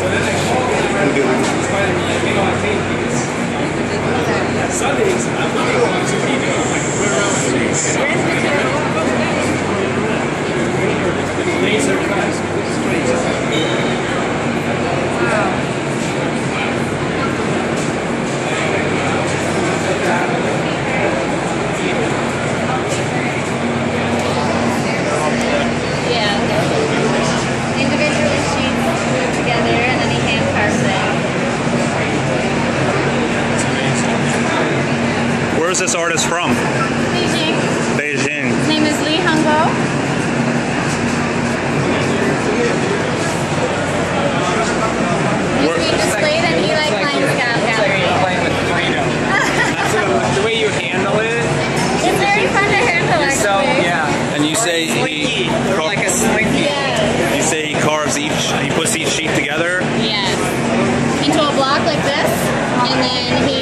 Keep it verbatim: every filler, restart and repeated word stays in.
Sundays, I'm going to be laser cuts. Yeah. Individually sheets glued together and then he hand carves it. Where's this artist from? Beijing. Beijing. His name is Li Hongbo. He's being displayed at Eli Klein's gallery. Playing with Play-Doh. The way you handle it. It's very fun to handle, actually. So, yeah. And you say he They're like a slinky. Yeah. you say he carves each, he puts each sheet together. Yes. Into a block like this, and then he